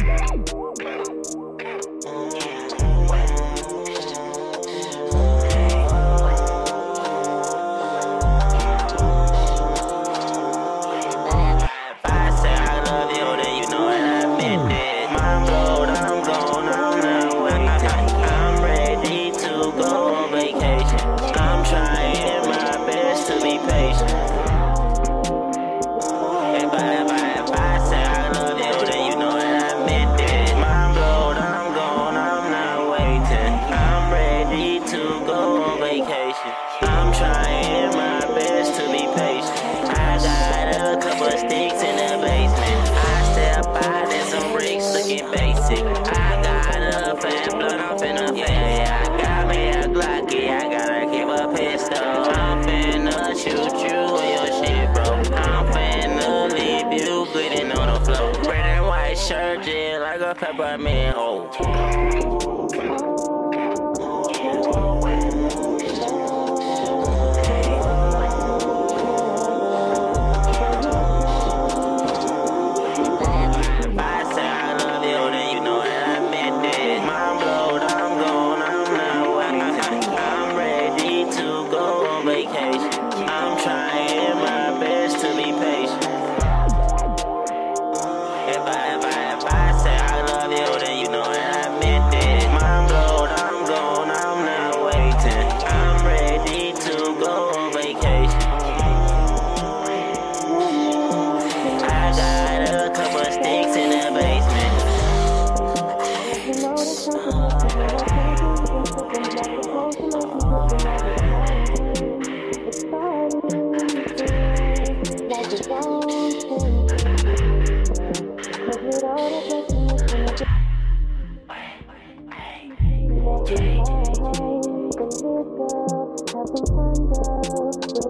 I'm trying my best to be patient. I got a couple of sticks in the basement. I step out in some bricks looking basic. I got a fat blunt, I'm finna yeah. I got me a Glocky, I gotta keep a pistol. I'm finna shoot you in your shit, bro. I'm finna leave you bleeding on the floor. Red and white shirt, just like a peppermint hole. I'm trying my best to be patient. If I say I love you, then you know that I meant it. Mind blown, I'm gone, I'm not waiting. I'm ready to go on vacation. I got a couple of sticks in the basement. Have some fun, girl.